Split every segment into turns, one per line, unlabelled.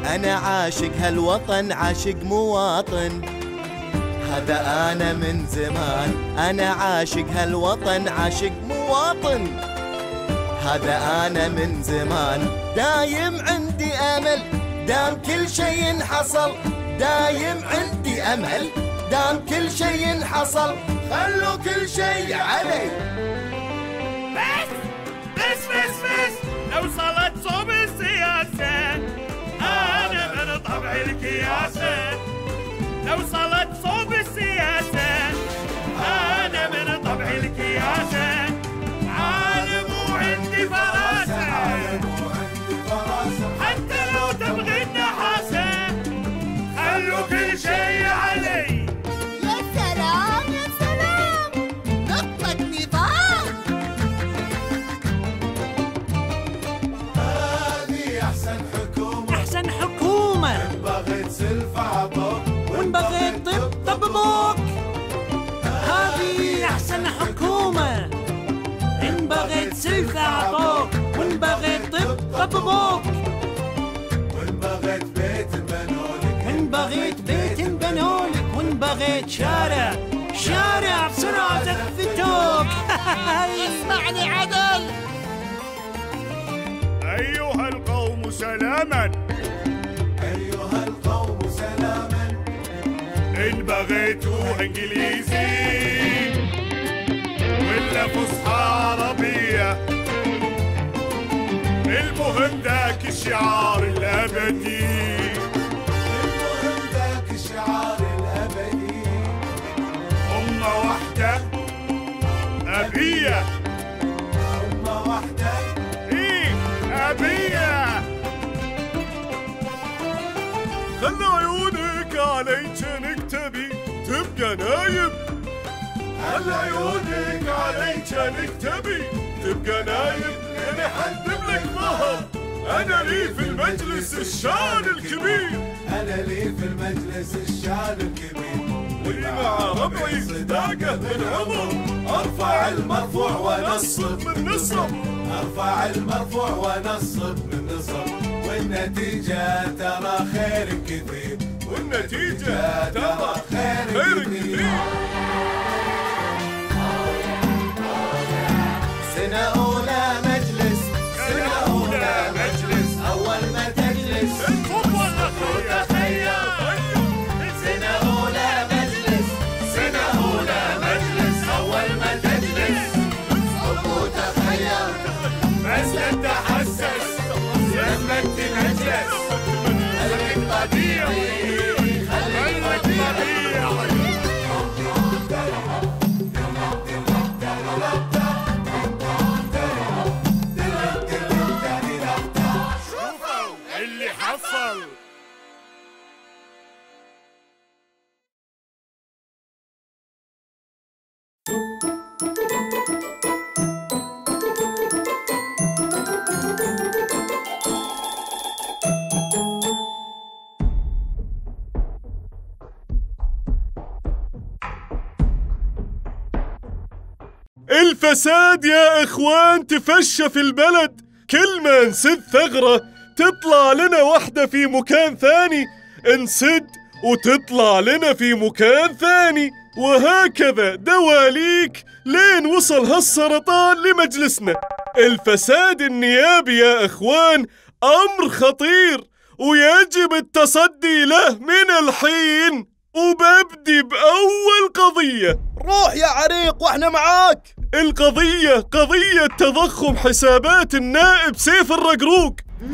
أنا عاشق هالوطن عاشق مواطن. هذا أنا من زمان، أنا عاشق هالوطن عاشق مواطن. هذا أنا من زمان، دايم عندي أمل دام كل شيء حصل. دايم عندي أمل دام كل شيء حصل. خلوا كل شيء علي.
بس لو صلت صوب السياسة أنا من طبع الكياسة. لو صلت صوب السياسة أنا من طبع الكياسة. عالم وعندي فراسة، حتى لو تبغي النحاسة خلوا كل شيء علي.
يا سلام يا سلام، نقطة نظام.
هذه أحسن حكومة،
أحسن حكومة.
إن بغيت سلف عبوك
وإن بغيت طب بوك. هذه أحسن حكومة، إن بغيت سلف أعطوك، وإن بغيت طب بوك.
وإن بغيت بيت بنولك،
وإن بغيت بيت بنولك، وإن بغيت شارع بسرعة زفتوك.
اسمعني عدل.
أيها القوم سلاما،
أيها القوم سلاما.
إن بغيتوا إنجليزي ولا فصحى عربية، المهم ذاك الشعار الأبدي.
المهم ذاك الشعار الأبدي.
أمة واحدة أبية،
أمة واحدة
إيه أبية. خلى عيونك عليك نكتبي تبقى نايم. خلى عيونك عليك نكتبي تبقى نايم. أنا حندم لك مهر، أنا لي في المجلس الشان الكبير.
أنا لي في المجلس الشان الكبير.
واللي مع ربعي صداقة من عمر،
أرفع المرفوع ونصب
من نصب.
أرفع المرفوع ونصب من نصب. والنتيجة ترى خير كثير.
والنتيجة ترى خير كثير.
سنة أولى مجلس، سنة أولى مجلس. أول ما تجلس
الخطوة الأخيرة
سنة أولى مجلس، سنة أولى مجلس. أول ما تجلس وتخيل
بس لا تحسس لما تنجس.
خليك طبيعي، خليك طبيعي.
شوفوا اللي حصل. الفساد يا إخوان تفشى في البلد. كل ما نسد ثغرة تطلع لنا واحدة في مكان ثاني، نسد وتطلع لنا في مكان ثاني، وهكذا دواليك لين وصل هالسرطان لمجلسنا. الفساد النيابي يا إخوان أمر خطير ويجب التصدي له من الحين. وببدي بأول قضية.
روح يا عريق واحنا معاك.
القضية قضية تضخم حسابات النائب سيف الرقروق.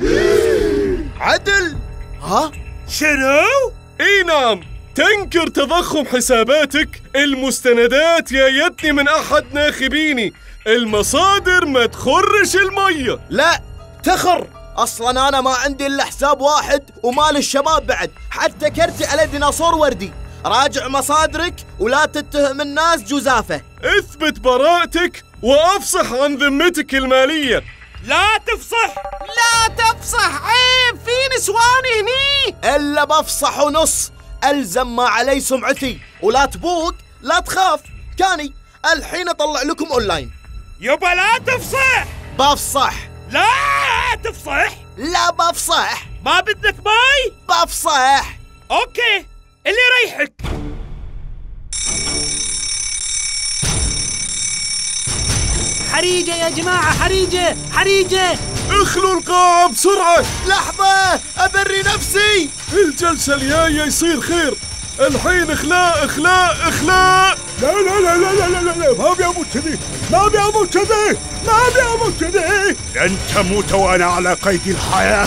عدل؟ ها؟
شنو؟ اي نعم، تنكر تضخم حساباتك. المستندات جايتني من أحد ناخبيني، المصادر ما تخرش المية.
لا تخر، اصلا انا ما عندي الا حساب واحد ومال الشباب بعد، حتى كرتي على ديناصور وردي. راجع مصادرك ولا تتهم الناس جزافة.
اثبت براءتك وافصح عن ذمتك المالية. لا تفصح،
لا تفصح، عيب، في نسوان هني.
الا بفصح ونص، الزم ما علي سمعتي. ولا تبوق لا تخاف، كاني الحين اطلع لكم اونلاين.
يبا لا تفصح.
بفصح.
لا تفصح.
لا بفصح.
ما بدك ماي؟
بفصح.
اوكي اللي يريحك.
حريقة يا جماعة، حريقة.
اخلوا القاعة بسرعة.
لحظة أبري نفسي.
الجلسة الجاية يصير خير. الحين اخلاء. لا ما ابي اموت كذي. لن تموت وانا على قيد الحياة.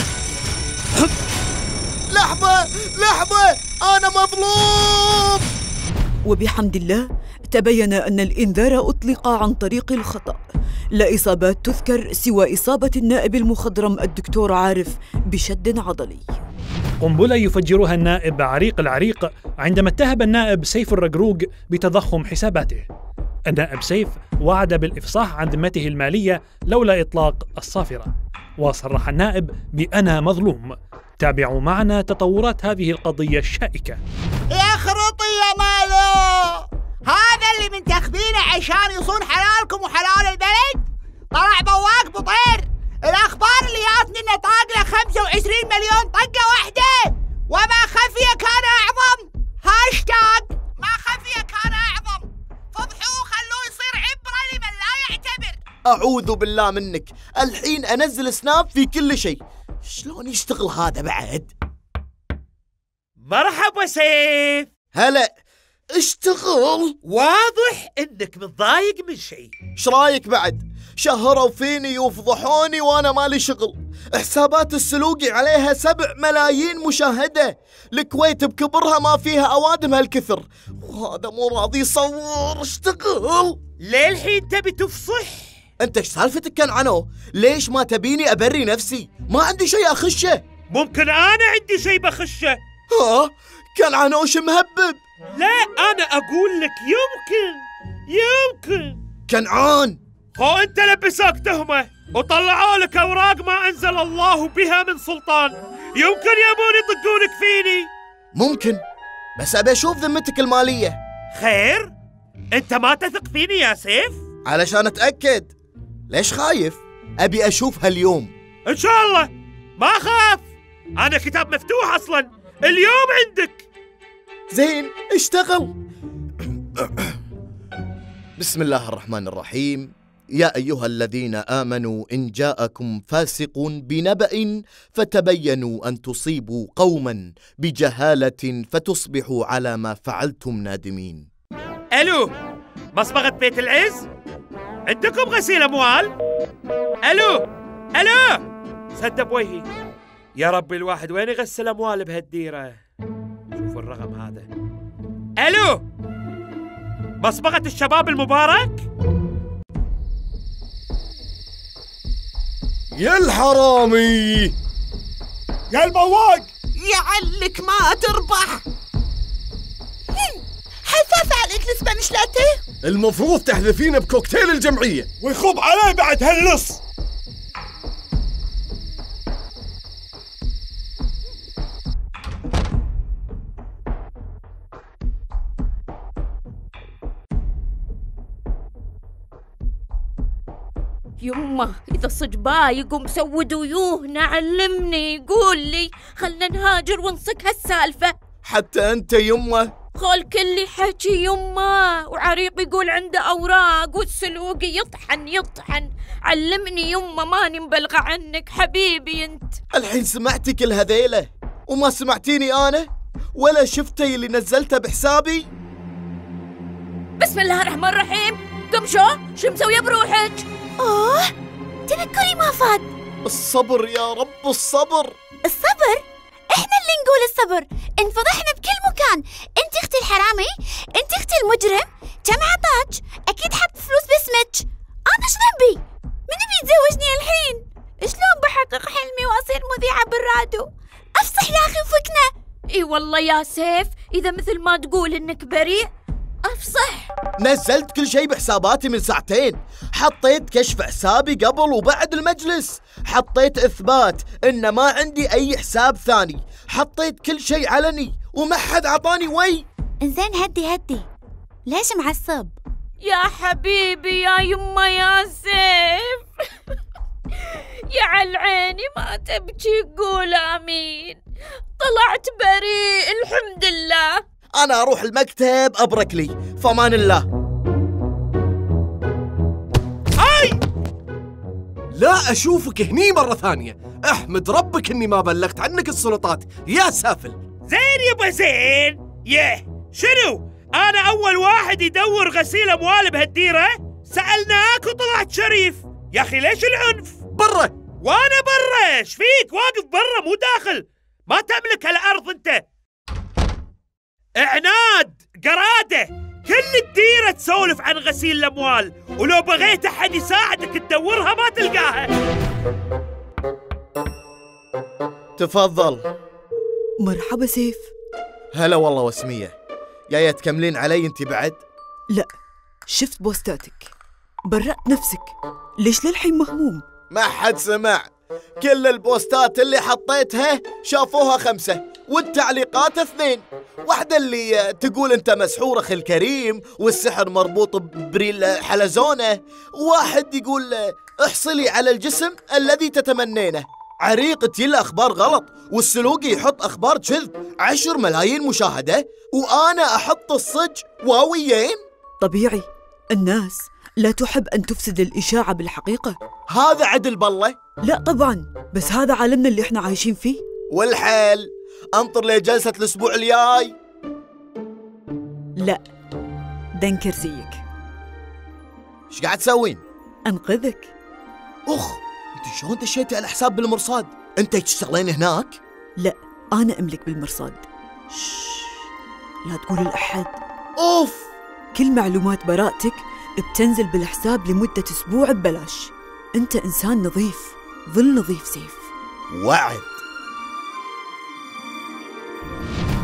لحظة أنا مظلوم.
وبحمد الله تبين أن الإنذار أطلق عن طريق الخطأ. لا إصابات تذكر سوى إصابة النائب المخضرم الدكتور عارف بشد عضلي.
قنبلة يفجرها النائب عريق العريق عندما اتهم النائب سيف الرقروق بتضخم حساباته. النائب سيف وعد بالإفصاح عن ذمته المالية لولا إطلاق الصافرة، وصرح النائب بأنا مظلوم. تابعوا معنا تطورات هذه القضية الشائكة.
يا خرطي يا مالو، هذا اللي منتخبينه عشان يصون حلالكم وحلال البلد؟ طلع بواق بطير. الأخبار اللي جاتني إنه طاق له 25 مليون طقة واحدة، وما خفي كان أعظم. هاشتاج ما خفي كان أعظم. فضحوه خلوه يصير عبرة لمن لا يعتبر.
أعوذ بالله منك، الحين أنزل سناب في كل شيء. شلون يشتغل هذا بعد؟
مرحبا سيف.
هلا، اشتغل.
واضح انك متضايق من شيء.
ايش رايك بعد؟ شهروا فيني وفضحوني وانا مالي شغل. حسابات السلوقي عليها 7 ملايين مشاهدة. الكويت بكبرها ما فيها اوادم هالكثر، وهذا مو راضي يصور. اشتغل.
ليه الحين تبي تفصح؟
انت ايش سالفتك كان عنو؟ ليش ما تبيني ابري نفسي؟ ما عندي شيء اخشه.
ممكن انا عندي شيء بخشه.
ها؟ كان عنوش مهبب.
لا انا اقول لك يمكن
كنعان.
هو انت لبسوك تهمة وطلعوا لك اوراق ما انزل الله بها من سلطان. يمكن يبون يطقونك فيني.
ممكن، بس ابي اشوف ذمتك المالية.
خير؟ انت ما تثق فيني يا سيف؟
علشان اتأكد. ليش خايف؟ ابي اشوفها اليوم.
ان شاء الله، ما خاف. انا كتاب مفتوح اصلا، اليوم عندك.
زين، اشتغل. بسم الله الرحمن الرحيم. يا أيها الذين آمنوا إن جاءكم فاسق بنبأ فتبينوا أن تصيبوا قوما بجهالة فتصبحوا على ما فعلتم نادمين.
ألو، مصبغة بيت العز؟ عندكم غسيل أموال؟ ألو سد بوجهي. يا رب الواحد وين يغسل أموال بهالديرة؟ شوفوا الرقم هذا. ألو، مصبغة الشباب المبارك؟
يا الحرامي، يا البواق،
يعلك ما تربح. حثاث عليك الاسبانيش لاتيه.
المفروض تحذفينه بكوكتيل الجمعية ويخوض عليه بعد هاللص.
يمه إذا صجباه يقوم مسود ويوهنا علمني يقول لي خلنا نهاجر ونصك هالسالفة.
حتى أنت يمه؟
خال كل حكي يمه، وعريق يقول عنده أوراق والسلوقي يطحن. علمني يمه، ماني مبلغة عنك حبيبي انت.
الحين سمعتي كل هذيله وما سمعتيني أنا؟ ولا شفتي اللي نزلته بحسابي؟
بسم الله الرحمن الرحيم. قم شو مسوية بروحك؟ تنكري ما فات.
الصبر يا رب، الصبر.
احنا اللي نقول الصبر. انفضحنا بكل مكان. انت اختي الحرامي، انت اختي المجرم. كم عطاك؟ اكيد حط فلوس باسمك. انا ايش ذنبي؟ من بيتزوجني الحين؟ شلون بحقق حلمي واصير مذيعة بالراديو؟ افصح يا اخي وفكنا.
اي والله يا سيف، اذا مثل ما تقول انك بريء افصح.
نزلت كل شيء بحساباتي من ساعتين. حطيت كشف حسابي قبل وبعد المجلس. حطيت إثبات إن ما عندي أي حساب ثاني. حطيت كل شيء علني وما حد عطاني وي.
انزين هدي. ليش معصب؟
يا حبيبي يا يما يا سيف. يا عالعيني ما تبكي قول آمين. طلعت بريء الحمد لله.
أنا أروح المكتب أبرك لي. فمان الله.
لا أشوفك هني مرة ثانية. احمد ربك إني ما بلغت عنك السلطات يا سافل.
زين يبا زين. شنو؟ أنا أول واحد يدور غسيل أموال بهالديرة؟ سألناك وطلعت شريف. يا أخي ليش العنف؟
برا.
وأنا برا. ايش فيك؟ واقف برا مو داخل. ما تملك هالأرض أنت. عناد قرادة. كل الديرة تسولف عن غسيل الأموال، ولو بغيت أحد يساعدك تدورها ما تلقاها.
تفضل.
مرحبا سيف.
هلا والله وسمية. جاية تكملين علي انت بعد؟
لا، شفت بوستاتك برأت نفسك. ليش للحين مهموم؟
ما حد سمع. كل البوستات اللي حطيتها شافوها 5 والتعليقات 2. واحدة اللي تقول انت مسحور اخي الكريم والسحر مربوط ببريل حلزونة. واحد يقول احصلي على الجسم الذي تتمنينه. عريق تيلا اخبار غلط، والسلوقي يحط اخبار كذب. 10 ملايين مشاهدة وانا احط الصج واويين.
طبيعي، الناس لا تحب أن تفسد الإشاعة بالحقيقة.
هذا عدل بالله؟
لا طبعا، بس هذا عالمنا اللي احنا عايشين فيه.
والحال انطر لجلسة الأسبوع الجاي.
لا، دنكر زيك.
ايش قاعد تسوين؟
أنقذك.
انت شلون دشيتي على حساب بالمرصاد؟ انت تشتغلين هناك؟
لا، أنا أملك بالمرصاد. لا تقول لأحد. كل معلومات براءتك بتنزل بالحساب لمدة أسبوع ببلاش. أنت إنسان نظيف، ظل نظيف سيف.
وعد.